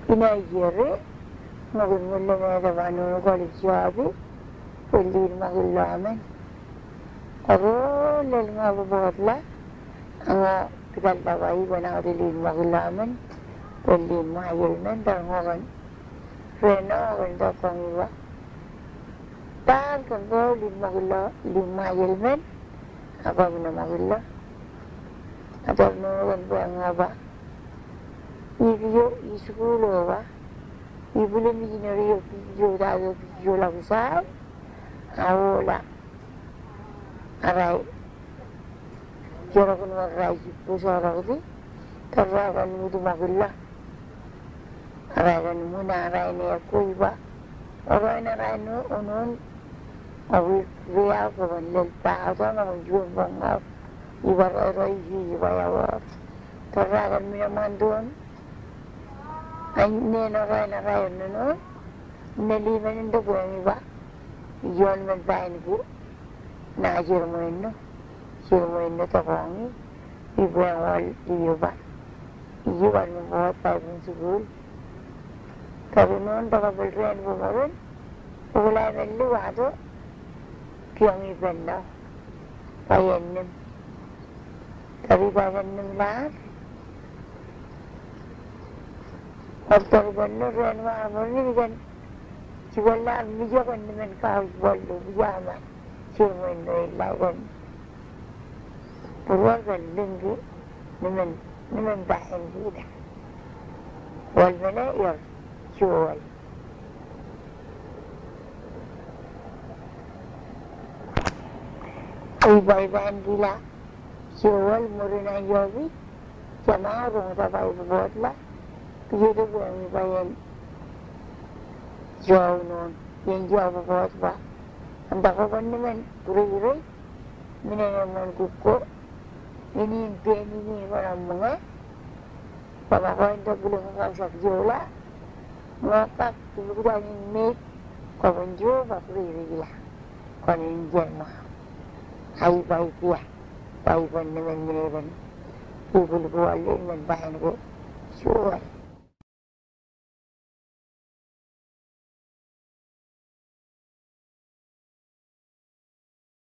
inayere magul mulle meda vanu college jabi pellir magul lamen aro lel ngabu botla anga kita dawai bana pellir magul lamen pellir mayel men dar ngogan rena wenda kongiwa tan kan go lima mayel men apa bina magul la atau ngogan ngaba Ibu iskulo wa ibule mijinari yo dado yo la usar ahora arai jora kun warai pusara uti tarra kan mudu magilla arai kan muna arai ne aku iba arai na arai no onon awi ria ko ban lel pa ata na mun banga iba arai iba ya wa tarra kan mina mandon Anh nên nó nó nên đi với nó của anh ba yon men pain ku na jirmoin no to kong ibu yang wal iyo ba iyo wal mo buat pa pun sugul tapi non to ka belren ko maron ulai melu ado kiang iben na payen tapi payen nem lahat After benar dan mana ni kan, cibalan bija kan dengan kau balu bijama, cuma ni lawan. Purwal kan lengki, dengan bahan kita. Wal mana ya, cual. Ibai bahan gila, cual murina jobi, jamaah rumah tapai buat lah. Begitu kami bayar jauh non, yang jauh buat apa? Entah kapan dengan kuri-kuri, minum kuku, ini orang menga, pada kau itu belum kau sak jola, ngapa tu bukan ini kapan jual kuri-kuri lah, kau ini jemah, hai baik dia, baik dengan ibu buat dengan bahan ku jual.